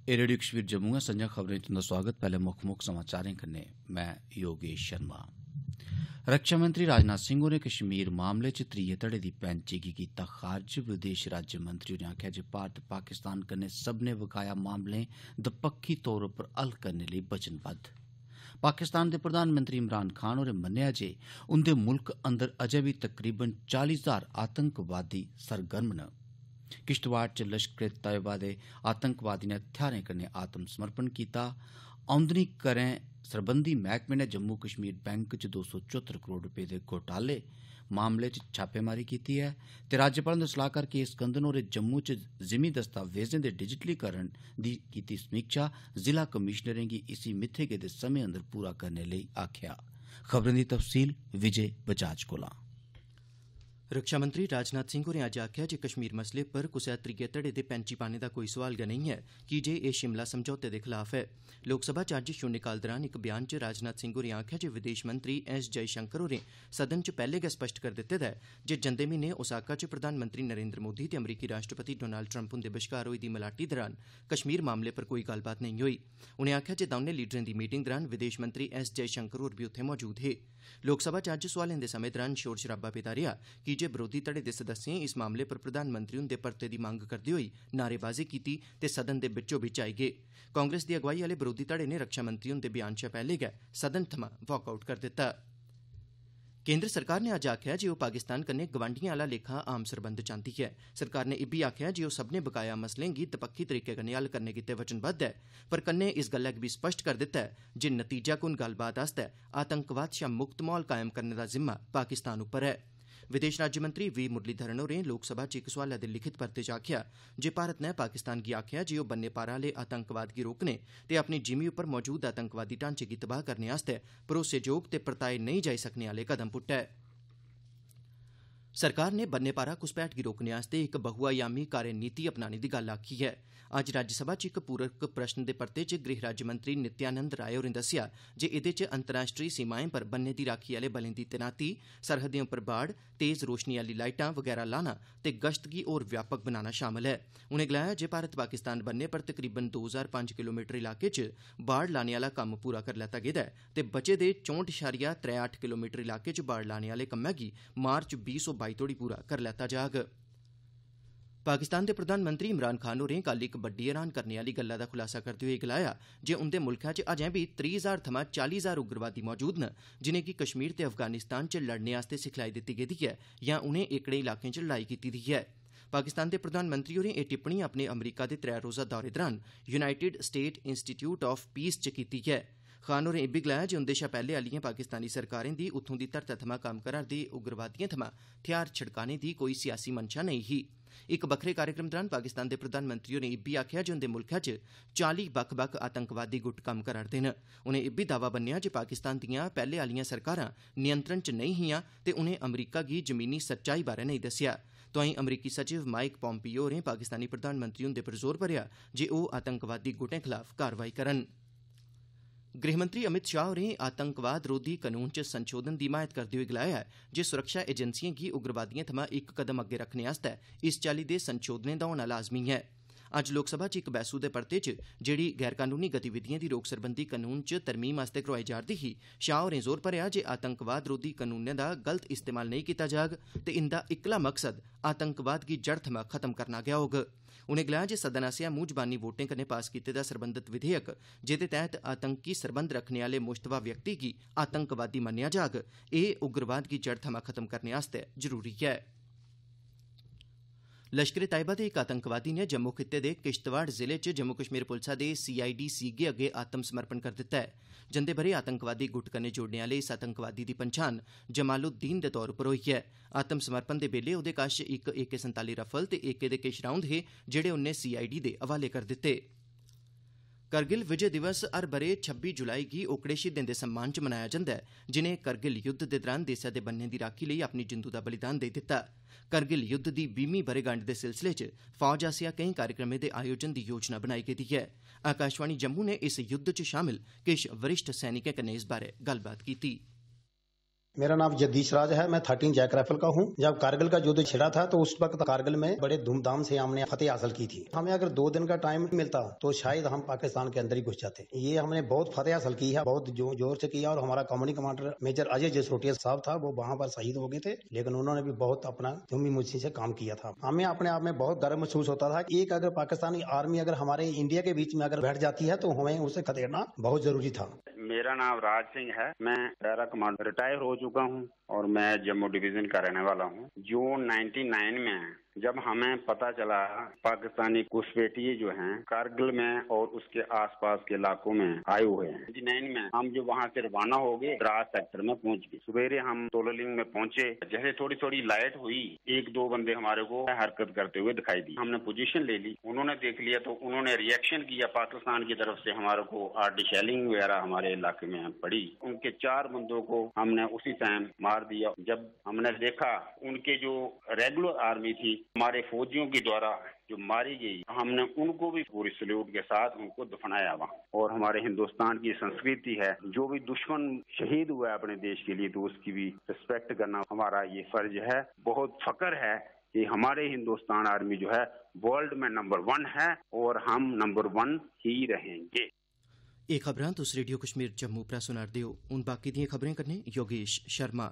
एह् रेडियो कश्मीर जम्मू है। संजा खबरें तुंदा स्वागत। पैह्ले मुक्ख समाचारें कन्नै मैं योगेश शर्मा। रक्षा मंत्री राजनाथ सिंह होरें कश्मीर मामले च त्रीये धड़े दी पैंचेगी कीता खारज। विदेश राज्य मंत्री होरें आखेआ जे भारत पाकिस्तान कन्नै सब्भनें बकाया मामलें दपक्खी तौर उप्पर हल करने लेई वचनबद्ध। पाकिस्तान दे प्रधानमंत्री इमरान खान होरें मन्नेआ जे उंदे मुल्ख अंदर अजें बी तकरीबन 40,000 आतंकवादी सरगर्म न। किश्तवाड़ च लश्करे तैयबा दे आतंकवादी नै हथियारें कन्नै आत्मसमर्पण कीता। औंदनी करें सरबंधी मैह्कमे नै जम्मू कश्मीर बैंक च 274 करोड़ रपे दे घोटाले मामले च छापेमारी कीती ऐ ते राज्यपाल हुंदे सलाहकार के स्कंदन होरें जम्मू च जिमी दस्तावेजें दे डिजिटलीकरण दी कीती समीक्षा। जिला कमिशनरें गी इसी मित्थे गेदे समें अंदर पूरा करने लेई आखेआ। खबरें दी तफसील विजय बजाज कोला। रक्षा मंत्री राजनाथ सिंह होरें अज्ज आखेआ जे कश्मीर मसले पर कुसै त्रीये धड़े दे पैंची पाने दा कोई सोआल गै नेईं ऐ, कीजे एह् शिमला समझौते दे खलाफ ऐ। लोकसभा च अज्ज शून्यकाल दौरान इक बयान च राजनाथ सिंह होरें आखेआ जे विदेश मंत्री एस जयशंकर होरें सदन च पैह्ले गै स्पष्ट करी दित्ते दा ऐ जे जंदे म्हीने ओसाका च प्रधानमंत्री नरेन्द्र मोदी ते अमरीकी राष्ट्रपति डोनाल्ड ट्रंप हुंदे बश्कार होई दी मलाटी दौरान कश्मीर मामले पर कोई गल्लबात नेईं होई। उनें आखेआ जे दौनें लीडरें दी मीटिंग दौरान विदेश मंत्री एस जयशंकर होर बी उत्थे मौजूद हे। लोकसभा च अज्ज सोआलें दे समें दौरान शोर शराबा पेदा रेहा कीजे बरोधी धड़े दे सदस्यें इस मामले पर प्रधानमंत्री हुंदे परते दी मंग करदे होई नारेबाजी कीती ते सदन दे बिच्चो बिच्च आई गे। कांग्रेस दी अगुवाई आह्ले बरोधी धड़े ने रक्षा मंत्री हुंदे बयान शा पैह्ले गै सदन थमां वाकआउट करी दित्ता। केन्द्र सरकार ने अज्ज आखेआ जे ओह् पाकिस्तान कन्नै गवांढिएं आह्ला लेखा आम सरबंध चांह्दी ऐ। सरकार ने इब्बी आखेआ जे ओह् सब्भनें बकाया मसलें गी दपक्खी तरीके कन्नै हल करने गितै वचनबद्ध ऐ, पर कन्नै इस गल्लै गी बी स्पष्ट करी दित्ता ऐ जे नतीजाकुन गल्लबात आस्तै आतंकवाद शा मुक्त म्हौल कायम करने दा जिम्मा पाकिस्तान उप्पर ऐ। विदेश राज्यमंत्री वी मुरलीधरन होरें लोकसभा च इक सोआलै दे लिखित परते च आखेआ जे भारत नै पाकिस्तान गी आखेआ जे ओह् बन्ने पारा आह्ले आतंकवाद गी रोकने ते अपनी जिमीं उप्पर मौजूद आतंकवादी ढांचे गी तबाह करने आस्तै भरोसेजोग ते परताए नेईं जाई सकने आह्ले कदम पुट्टै। सरकार ने बन्ने पारा घुसपैठ गी रोकने आस्तै इक बहुआयामी कार्यनीति अपनाने दी गल्ल आखी ऐ। अज्ज राज्यसभा च इक पूरक प्रश्न दे परते च गृह राज्यमंत्री नित्यानंद राय होरें दस्सेआ जे एह्दे च अंतर्राष्ट्रीय सीमाएं पर बन्ने दी राखी आह्ले बलें दी तैनाती, सरहदें उप्पर बाड़, तेज रोशनी आह्ली लाइटां वगैरा लाना ते गश्त गी होर व्यापक बनाना शामल ऐ। उनें गलाया जे भारत पाकिस्तान बन्ने पर तकरीबन 2005 किलोमीटर इलाके च बाड़ लाने आह्ला कम्म पूरा करी लैता गेदा ऐ ते बचे दे 64.38 किलोमीटर इलाके च बाड़ लाने आह्ले कम्मै गी मार्च 2022 तोड़ी पूरा करी लैता जाग। पाकिस्तान दे प्रधानमंत्री इमरान खान होरें कल इक बड्डी हैरान करने आह्ली गल्ला दा खुलासा करदे होई गलाया जे उंदे मुल्खै च अजें बी 30,000 थमां 40,000 उग्रवादी मौजूद न जिनेंगी कश्मीर ते अफगानिस्तान च लड़ने आस्तै सिखलाई दित्ती गेदी ऐ जां उनें एह्कड़े इलाकें च लड़ाई कीती दी ऐ। पाकिस्तान दे प्रधानमंत्री होरें एह् टिप्पणी अपने अमरीका दे 3 रोज़ा दौरे दौरान United State Institute of Peace च कीती ऐ। खान होरें इब्बी गलाया जे उंदे शा पैह्ले आह्लिएं पाकिस्तानी सरकारें दी उत्थुं दी धरतै थमां कम्म करा'रदी उग्रवादिएं थमां हथियार छड़काने दी कोई सियासी मंशा नेईं ही। इक बक्खरे कार्यक्रम दौरान पाकिस्तान दे प्रधानमंत्री होरें इब्बी आखेआ जे उंदे मुल्खै च 40 बक्ख-बक्ख आतंकवादी गुट कम्म करा'रदे न। उनें इब्बी दावा बन्नेआ जे पाकिस्तान दियां पैह्ले आह्लियां सरकारां नियंत्रण च नेईं हियां ते उनें अमरीका गी जमीनी सच्चाई बारै नेईं दस्सेआ। तोआईं अमरीकी सचिव माइक पोम्पियो होरें पाकिस्तानी प्रधानमंत्री हुंदे पर जोर भरेआ जे ओह् आतंकवादी गुटें खलाफ कार्रवाई करन। गृहमंत्री अमित शाह होरें आतंकवाद रोधी कानून च संशोधन दी हिमायत करदे होई गलाया जे सुरक्षा एजेंसिएं गी उग्रवादिएं थमां इक कदम अग्गे रक्खने आस्तै इस चाल्ली दे संशोधनें दा होना लाज़मी ऐ। अज्ज लोकसभा च इक बैह्सू दे परते च जेह्ड़ी गैर कानूनी गतिविधिएं दी रोक सरबंधी कानून च तरमीम आस्तै करोआई जा'रदी ही, शाह होरें जोर भरेआ जे आतंकवाद रोधी कानूनें दा गलत इस्तेमाल नेईं कीता जाग ते इंदा इक्कला मकसद आतंकवाद गी जड़ थमां खत्म करना गै होग। उनें गलाया जे सदन आसेआ मूंह जबानी वोटें कन्नै पास कीते दा सरबंधत विधेयक जेह्दे तैह्त आतंकी सरबंध रक्खने आह्ले मुश्तबा व्यक्ति गी आतंकवादी मन्नेआ जाग, एह् उग्रवाद गी जड़ थमां खत्म करने आस्तै जरूरी ऐ। लश्करे तैयबा दे इक आतंकवादी ने जम्मू खित्ते दे किश्तवाड़ जिले च जम्मू कश्मीर पुलसा दे CID सीगे अग्गे आत्मसमर्पण करी दित्ता ऐ। जंदे ब'रे आतंकवादी गुट कन्नै जोड़ने आह्ले इस आतंकवादी दी पन्छान जमालुद्दीन दे तौर उप्पर होई ऐ। आत्मसमर्पण दे बेल्ले ओह्दे कश इक AK-47 रफल ते AK दे किश राउंद हे जेह्ड़े उन्नै CID दे हवाले करी दित्ते। करगिल विजय दिवस हर ब'रे 26 जुलाई गी ओकड़े शहीदें दे सम्मान च मनाया जंदा ऐ जिनें करगिल युद्ध दे दौरान देसै दे बन्ने दी राक्खी लेई अपनी जिंदू दा बलिदान देई दित्ता। करगिल युद्ध दी 20वीं ब'रेगंढ दे सिलसिले च फौज आसेआ केईं कार्यक्रमें दे आयोजन दी योजना बनाई गेदी ऐ। आकाशवाणी जम्मू ने इस युद्ध च शामिल किश वरिष्ठ सैनिकें कन्नै इस बारै गल्लबात कीती। मेरा नाम जगदीश राज है। मैं 13 जैक राइफल का हूँ। जब कारगिल का युद्ध छिड़ा था तो उस वक्त कारगिल में बड़े धूमधाम से हमने फतेह हासिल की थी। हमें अगर 2 दिन का टाइम मिलता तो शायद हम पाकिस्तान के अंदर ही घुस जाते। ये हमने बहुत फतेह हासिल की है, बहुत जोर से किया। और हमारा community commander major Ajay Jasrotia साहब था, वो वहाँ पर शहीद हो गए थे, लेकिन उन्होंने भी बहुत अपना जुम्मी मुझसे से काम किया था। हमें अपने आप में बहुत गर्व महसूस होता था। एक अगर पाकिस्तानी आर्मी अगर हमारे इंडिया के बीच में अगर बैठ जाती है तो हमें उसे खदेड़ना बहुत जरूरी था। मेरा नाम राज सिंह है। मैं पैरा कमांडर रिटायर हो चुका हूँ और मैं जम्मू डिवीजन का रहने वाला हूँ। जून 99 में जब हमें पता चला पाकिस्तानी घुसपैठिए जो हैं कारगिल में और उसके आसपास के इलाकों में आए हुए हैं, 99 में हम जो वहाँ से रवाना हो गए, द्रास सेक्टर में पहुँच गए। सवेरे हम तोललिंग में पहुँचे। जैसे थोड़ी थोड़ी लाइट हुई, 1-2 बंदे हमारे को हरकत करते हुए दिखाई दी। हमने पोजीशन ले ली, उन्होंने देख लिया तो उन्होंने रिएक्शन किया। पाकिस्तान की तरफ से हमारे को आर्टी शेलिंग वगैरह हमारे इलाके में पड़ी। उनके 4 बंदों को हमने उसी टाइम मार दिया। जब हमने देखा उनके जो रेगुलर आर्मी थी हमारे फौजियों के द्वारा जो मारी गई, हमने उनको भी पूरी सल्यूट के साथ उनको दफनाया वहाँ। और हमारे हिंदुस्तान की संस्कृति है, जो भी दुश्मन शहीद हुआ है अपने देश के लिए तो उसकी भी रिस्पेक्ट करना हमारा ये फर्ज है। बहुत फक्र है कि हमारे हिंदुस्तान आर्मी जो है वर्ल्ड में नंबर 1 है और हम नंबर 1 ही रहेंगे। ਇਹ ਖਬਰਾਂ ਤੁਸੀਂ ਰੇਡੀਓ ਕਸ਼ਮੀਰ ਜੰਮੂ ਪ੍ਰੈਸ ਸੁਣਦੇ ਹੋ। ਹੁਣ ਬਾਕੀ ਦੀਆਂ ਖਬਰਾਂ करने योगेश शर्मा।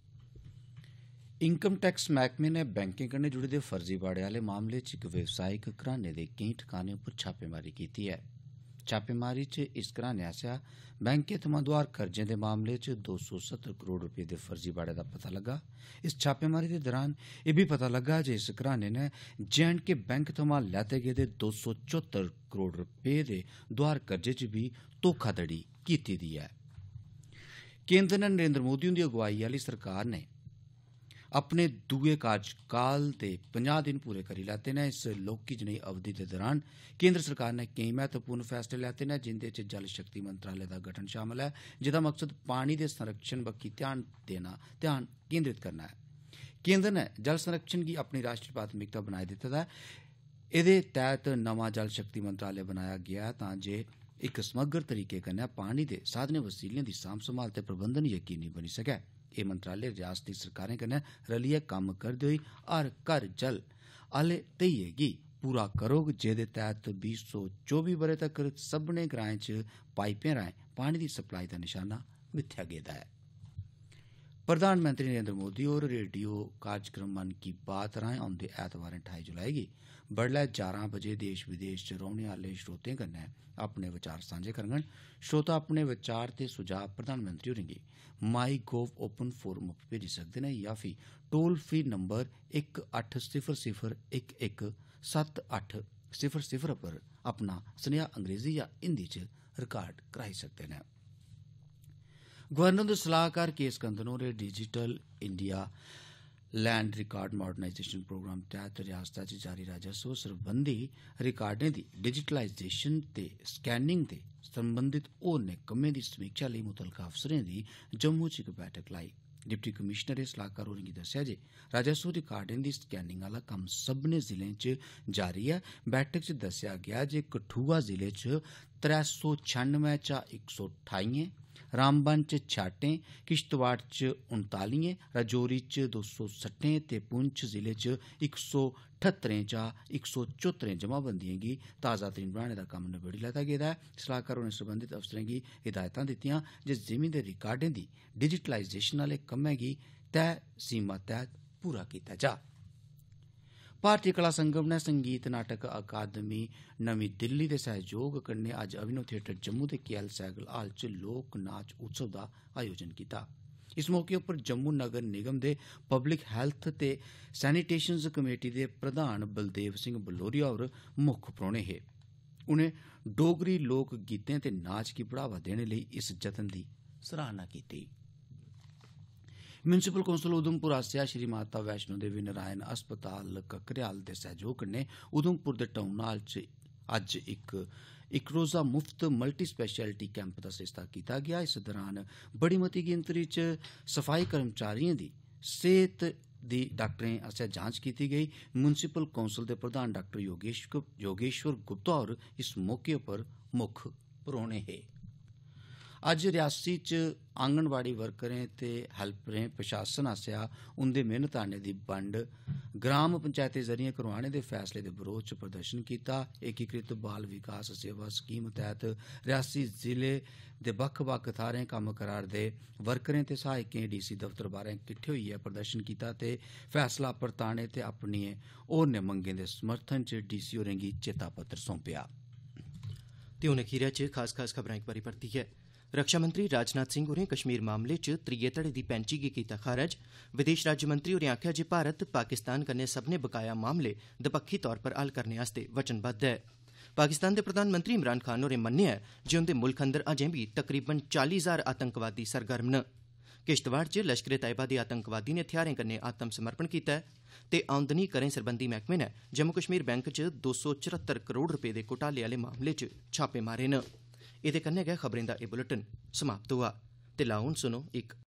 इनकम टैक्स महकमे ने बैंकें कन्नै जुड़े दे फर्जीवाड़े आह्ले मामले च इक व्यवसायिक घराने दे केईं ठिकानें उप्पर छापेमारी कीती है। छापेमारी च इस घराने आसेआ बैंकें थमां दोआर कर्जें दे मामले च 270 करोड़ रपेऽ दे फर्जीवाड़े दा पता लग्गा। इस छापेमारी दे दौरान एह् बी पता लग्गा जे इस घराने ने J&K बैंक थमां लैते गेदे 274 करोड़ रपेऽ दे दोआर कर्जे च बी धोखाधड़ी कीती दी ऐ। केंद्र ने नरेंद्र मोदी हुंदी अगुवाई आह्ली सरकार ने अपने दुए कार्यकाल दे 50 दिन पूरे करी लैते न। इस लौह्की जनेही अवधि दे दौरान केंद्र सरकार ने केईं महत्वपूर्ण फैसले लैते न, जिंदे च जल शक्ति मंत्रालय दा गठन शामल है, जेह्दा मकसद पानी दे संरक्षण बक्खी ध्यान केंद्रित करना है। केंद्र ने जल संरक्षण गी अपनी राष्ट्रीय प्राथमिकता बनाई दित्ते दा ऐ। एह्दे तैह्त नमां जल शक्ति मंत्रालय बनाया गेआ तां जे इक समग्र तरीके कन्नै पानी दे साधनें वसीलें दी सांभ संभाल ते प्रबंधन यकीनी बनी सकै। एह् मंत्रालय रियासती सरकारें कन्नै रलियै कम्म करदे होई हर घर जल आह्ले ध्येइये गी पूरा करोग, जेह्दे तैह्त 2024 ब'रे तक्कर सब्भनें ग्राएं च पाइपें राएं पानी दी सप्लाई दा निशाना मित्थेआ गेदा ऐ। प्रधानमंत्री नरेंद्र मोदी होर रेडियो कार्यक्रम मन की बात राएं औंदे ऐतवारें 28 जुलाई गी बडलै 11 बजे देश विदेश च रौह्ने आह्ले श्रोतें कन्नै अपने विचार सांझे करङन। श्रोता अपने विचार ते सुझाव प्रधानमंत्री होरें गी माई गोव ओपन फोरम उप्पर भेजी सकदे न जां फ्ही टोल फ्री नंबर 1800-117800 पर अपना सनेहा अंग्रेजी या हिंदी च रिकार्ड कराई सकदे न। गवर्नर हुंदे सलाहकार के स्कंदन होरें digital India land record modernisation programme तैह्त रियासता च जारी राजस्व सरबंधी रिकार्डें दी डिजिटलाइजेशन ते स्कैनिंग ते सरबंधित होरनें कम्में दी समीक्षा लेई मुतलका अफसरें दी जम्मू च इक बैठक लाई। डिप्टी कमिशनर सलाहकार होरें गी दस्सेआ जे राजस्व रिकार्डें दी स्कैनिंग आह्ला कम्म सब्भनें जिलें च जारी ऐ। बैठक च दस्सेआ गेआ जे कठुआ जिले च 396 चा 128, रामबन च 66, किश्तवाड़ च 39, राजौरी च 260 ते पुंछ जिले च 178 चा 174 जमाबंदियें गी ताज़ा तरीन बनाने दा कम्म नबेड़ी लैता गेदा ऐ। सलाहकार होरें सरबंधित अफसरें गी हिदायतां दित्तियां जे जिमीं दे रिकार्डें दी डिजिटलाइजेशन आह्ले कम्मै गी तय सीमा तैह्त पूरा कीता जा। भारतीय कला संगम ने संगीत नाटक अकादमी नमीं दिल्ली दे सहयोग कन्नै अज्ज अभिनव थिएटर जम्मू दे KL सैगल हाल च लोक नाच उत्सव दा आयोजन कीता। इस मौके उप्पर जम्मू नगर निगम दे पब्लिक हैल्थ ते सैनिटेशंस कमेटी दे प्रधान बलदेव सिंह बलोरिया होर मुक्ख परौह्ने हे। उनें डोगरी लोक गीतें ते नाच गी बढ़ावा देने लेई इस जतन दी सराहना कीती। म्युनिसिपल कौंसल उधमपुर आसेआ श्री माता वैष्णो देवी नारायण अस्पताल ककरेयाल दे सैह्योग कन्नै उधमपुर दे टाउन हाल च अज्ज इक रोज़ा मुफ्त मल्टी स्पैशलिटी कैंप दा सरिस्ता कीता गेआ। इस दौरान बड़ी मती गिनतरी च सफाई कर्मचारियें दी सेहत दी डाक्टरें आसेआ जांच कीती गेई। म्युनिसिपल कौंसल दे प्रधान डाक्टर योगेश्वर गुप्ता होर इस मौके उप्पर मुक्ख परौह्ने हे। अज्ज रियासी च आंगनवाड़ी वर्करें ते हैल्परें प्रशासन आसेआ उंदे मेहनताने दी बंड ग्राम पंचायतें जरिए करोआने दे फैसले दे बरोध च प्रदर्शन कीता। एकीकृत बाल विकास सेवा स्कीम तैह्त रियासी जिले दे बक्ख बक्ख थाहरें कम्म करा'रदे वर्करें ते सहायकें डीसी दफ्तर बाहरें किट्ठे होइयै प्रदर्शन कीता ते फैसला परताने ते अपनिएं होरनें मंगें दे समर्थन च डीसी होरें गी चेता पत्र सौंपेआ। ते हून अखीरै च खास खबरां इक बारी परतियै। रक्षा मंत्री राजनाथ सिंह होरें कश्मीर मामले च त्रीये धड़े दी पैंची गी कीता खारज। विदेश राज्यमंत्री होरें आखेआ जे भारत पाकिस्तान कन्नै सब्भनें बकाया मामले दपक्खी तौर पर हल करने आस्तै वचनबद्ध ऐ। पाकिस्तान दे प्रधानमंत्री इमरान खान होरें मन्नेआ जे उंदे मुल्ख अंदर अजें बी तकरीबन 40,000 आतंकवादी सरगर्म न। किश्तवाड़ च लश्करे तैयबा दे आतंकवादी ने हथियारें कन्नै आत्म समर्पण कीता ऐ ते औंदनी करें सरबंधी मैह्कमे नै जम्मू कश्मीर बैंक च 274 करोड़ रपे दे घोटाले आह्ले मामले च छापे मारे न। एह्दे कन्नै गै खबरें दा एह् बुलेटिन समाप्त होआ ते लाओ हून सुनो इक